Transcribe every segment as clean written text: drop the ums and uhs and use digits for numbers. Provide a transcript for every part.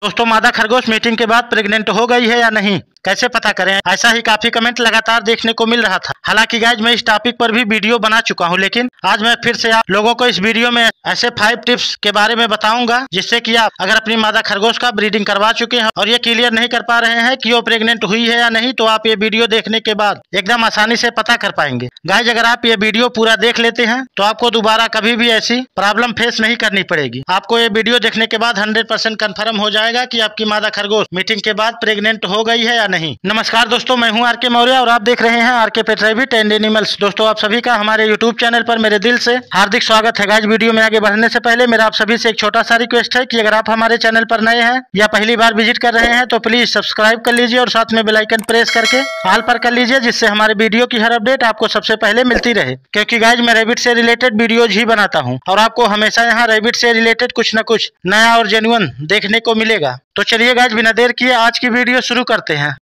दोस्तों, मादा खरगोश मीटिंग के बाद प्रेग्नेंट हो गई है या नहीं, कैसे पता करें? ऐसा ही काफी कमेंट लगातार देखने को मिल रहा था। हालांकि गाइज मैं इस टॉपिक पर भी वीडियो बना चुका हूं, लेकिन आज मैं फिर से आप लोगों को इस वीडियो में ऐसे 5 टिप्स के बारे में बताऊंगा जिससे कि आप अगर अपनी मादा खरगोश का ब्रीडिंग करवा चुके हैं और ये क्लियर नहीं कर पा रहे हैं कि वो प्रेग्नेंट हुई है या नहीं, तो आप ये वीडियो देखने के बाद एकदम आसानी से पता कर पाएंगे। गाइज अगर आप ये वीडियो पूरा देख लेते हैं तो आपको दोबारा कभी भी ऐसी प्रॉब्लम फेस नहीं करनी पड़ेगी। आपको ये वीडियो देखने के बाद 100% कन्फर्म हो जाएगा कि आपकी मादा खरगोश मीटिंग के बाद प्रेग्नेंट हो गई है या नहीं। नमस्कार दोस्तों, मैं हूं आर.के. मौर्य और आप देख रहे हैं R K. Pet rabbit and animals. दोस्तों, आप सभी का हमारे यूट्यूब चैनल पर मेरे दिल से हार्दिक स्वागत है। गाइज वीडियो में आगे बढ़ने से पहले मेरा आप सभी से एक छोटा सा रिक्वेस्ट है कि अगर आप हमारे चैनल पर नए हैं या पहली बार विजिट कर रहे हैं तो प्लीज सब्सक्राइब कर लीजिए और साथ में बेल आइकन प्रेस करके ऑल पर कर लीजिए, जिससे हमारे वीडियो की हर अपडेट आपको सबसे पहले मिलती रहे। क्योंकि गाइज मैं रैबिट से रिलेटेड वीडियोज ही बनाता हूँ और आपको हमेशा यहाँ रैबिट से रिलेटेड कुछ न कुछ नया और जेन्युइन देखने को मिलेगा। तो चलिए गाइज बिना देर किए आज की वीडियो शुरू करते हैं।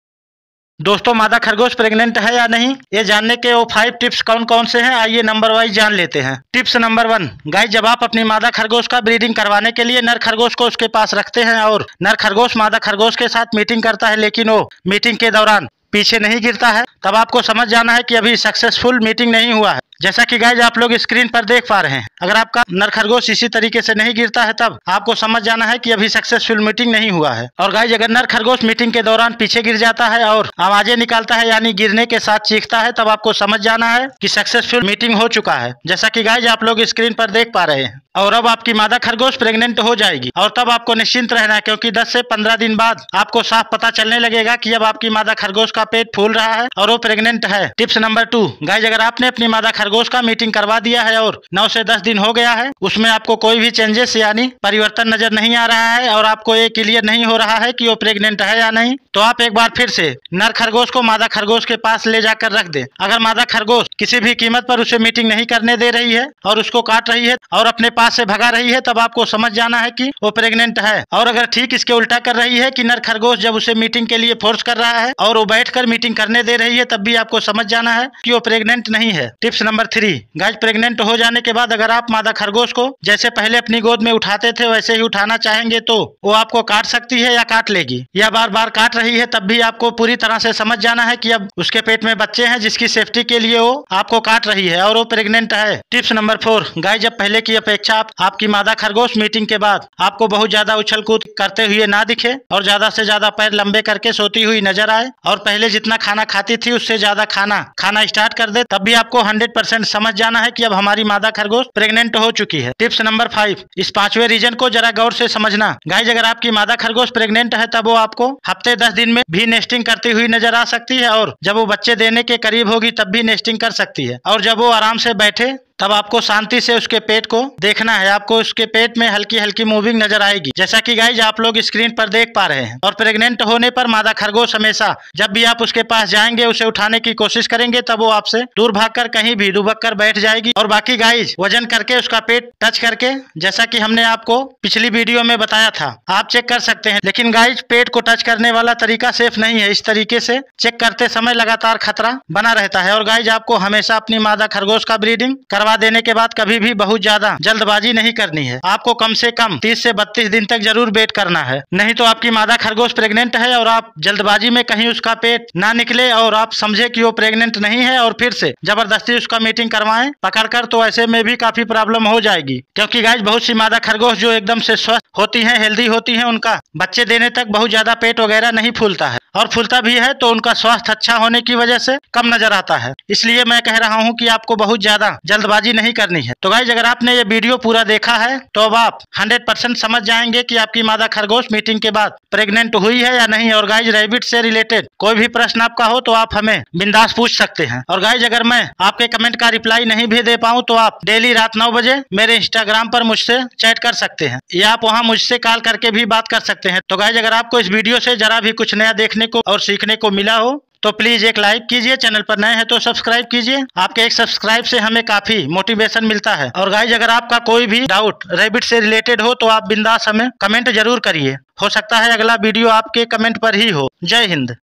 दोस्तों, मादा खरगोश प्रेग्नेंट है या नहीं, ये जानने के वो 5 टिप्स कौन कौन से हैं, आइए नंबर वाइज जान लेते हैं। टिप्स नंबर 1, गाइस जब आप अपनी मादा खरगोश का ब्रीडिंग करवाने के लिए नर खरगोश को उसके पास रखते हैं और नर खरगोश मादा खरगोश के साथ मीटिंग करता है, लेकिन वो मीटिंग के दौरान पीछे नहीं गिरता है, तब आपको समझ जाना है कि अभी सक्सेसफुल मीटिंग नहीं हुआ है। जैसा कि गाइज आप लोग स्क्रीन पर देख पा रहे हैं, अगर आपका नर खरगोश इसी तरीके से नहीं गिरता है तब आपको समझ जाना है कि अभी सक्सेसफुल मीटिंग नहीं हुआ है। और गाइज अगर नर खरगोश मीटिंग के दौरान पीछे गिर जाता है और आवाजें निकालता है यानी गिरने के साथ चीखता है, तब आपको समझ जाना है कि सक्सेसफुल मीटिंग हो चुका है, जैसा कि गाइज आप लोग स्क्रीन पर देख पा रहे हैं। और अब आपकी मादा खरगोश प्रेग्नेंट हो जाएगी और तब आपको निश्चिंत रहना है, क्योंकि 10 से 15 दिन बाद आपको साफ पता चलने लगेगा कि अब आपकी मादा खरगोश का पेट फूल रहा है और वो प्रेग्नेंट है। टिप्स नंबर 2, गाइज अगर आपने अपनी मादा खरगोश का मीटिंग करवा दिया है और 9 से 10 दिन हो गया है, उसमें आपको कोई भी चेंजेस यानी परिवर्तन नजर नहीं आ रहा है और आपको ये क्लियर नहीं हो रहा है कि वो प्रेग्नेंट है या नहीं, तो आप एक बार फिर से नर खरगोश को मादा खरगोश के पास ले जाकर रख दे। अगर मादा खरगोश किसी भी कीमत पर उसे मीटिंग नहीं करने दे रही है और उसको काट रही है और अपने पास से भगा रही है, तब आपको समझ जाना है कि वो प्रेग्नेंट है। और अगर ठीक इसके उल्टा कर रही है कि नर खरगोश जब उसे मीटिंग के लिए फोर्स कर रहा है और वो बैठकर मीटिंग करने दे रही है, तब भी आपको समझ जाना है कि वो प्रेग्नेंट नहीं है। टिप्स नंबर 3, गाइस प्रेग्नेंट हो जाने के बाद अगर आप मादा खरगोश को जैसे पहले अपनी गोद में उठाते थे वैसे ही उठाना चाहेंगे तो वो आपको काट सकती है या काट लेगी, या बार बार काट रही है, तब भी आपको पूरी तरह से समझ जाना है कि अब उसके पेट में बच्चे हैं जिसकी सेफ्टी के लिए वो आपको काट रही है और वो प्रेग्नेंट है। टिप्स नंबर 4, गाइस जब पहले की अपेक्षा आपकी मादा खरगोश मीटिंग के बाद आपको बहुत ज्यादा उछल कूद करते हुए ना दिखे और ज्यादा से ज्यादा पैर लंबे करके सोती हुई नजर आए और पहले जितना खाना खाती थी उससे ज्यादा खाना स्टार्ट कर दे, तब भी आपको 100% समझ जाना है कि अब हमारी मादा खरगोश प्रेग्नेंट हो चुकी है। टिप्स नंबर 5, इस 5वें रीजन को जरा गौर से समझना। गाइस अगर आपकी मादा खरगोश प्रेग्नेंट है तब वो आपको हफ्ते 10 दिन में भी नेस्टिंग करती हुई नजर आ सकती है और जब वो बच्चे देने के करीब होगी तब भी नेस्टिंग कर सकती है। और जब वो आराम से बैठे तब आपको शांति से उसके पेट को देखना है, आपको उसके पेट में हल्की हल्की मूविंग नजर आएगी, जैसा कि गाइज आप लोग स्क्रीन पर देख पा रहे हैं। और प्रेग्नेंट होने पर मादा खरगोश हमेशा जब भी आप उसके पास जाएंगे उसे उठाने की कोशिश करेंगे तब वो आपसे दूर भागकर कहीं भी दुबक कर बैठ जाएगी। और बाकी गाइज वजन करके उसका पेट टच करके, जैसा कि हमने आपको पिछली वीडियो में बताया था, आप चेक कर सकते हैं। लेकिन गाइज पेट को टच करने वाला तरीका सेफ नहीं है, इस तरीके से चेक करते समय लगातार खतरा बना रहता है। और गाइज आपको हमेशा अपनी मादा खरगोश का ब्रीडिंग करवा देने के बाद कभी भी बहुत ज्यादा जल्दबाजी नहीं करनी है। आपको कम से कम 30 से 32 दिन तक जरूर वेट करना है, नहीं तो आपकी मादा खरगोश प्रेग्नेंट है और आप जल्दबाजी में कहीं उसका पेट ना निकले और आप समझे कि वो प्रेग्नेंट नहीं है और फिर से जबरदस्ती उसका मीटिंग करवाएं पकड़कर, तो ऐसे में भी काफी प्रॉब्लम हो जाएगी। क्योंकि गाइस बहुत सी मादा खरगोश जो एकदम से स्वस्थ होती हैं, हेल्दी होती हैं, उनका बच्चे देने तक बहुत ज्यादा पेट वगैरह नहीं फूलता है और फूलता भी है तो उनका स्वास्थ्य अच्छा होने की वजह से कम नजर आता है। इसलिए मैं कह रहा हूँ कि आपको बहुत ज्यादा जल्दबाजी नहीं करनी है। तो गाइज अगर आपने ये वीडियो पूरा देखा है तो अब आप 100% समझ जाएंगे कि आपकी मादा खरगोश मीटिंग के बाद प्रेग्नेंट हुई है या नहीं। और गाइज रैबिट से रिलेटेड कोई भी प्रश्न आपका हो तो आप हमें बिंदास पूछ सकते हैं। और गाइज अगर मैं आपके कमेंट का रिप्लाई नहीं भी दे पाऊँ तो आप डेली रात 9 बजे मेरे इंस्टाग्राम पर मुझसे चैट कर सकते हैं या आप वहाँ मुझसे कॉल करके भी बात कर सकते हैं। तो गाइज अगर आपको इस वीडियो से जरा भी कुछ नया देखने को और सीखने को मिला हो तो प्लीज एक लाइक कीजिए, चैनल पर नए हैं तो सब्सक्राइब कीजिए। आपके एक सब्सक्राइब से हमें काफी मोटिवेशन मिलता है। और गाइज अगर आपका कोई भी डाउट रैबिट से रिलेटेड हो तो आप बिंदास हमें कमेंट जरूर करिए, हो सकता है अगला वीडियो आपके कमेंट पर ही हो। जय हिंद।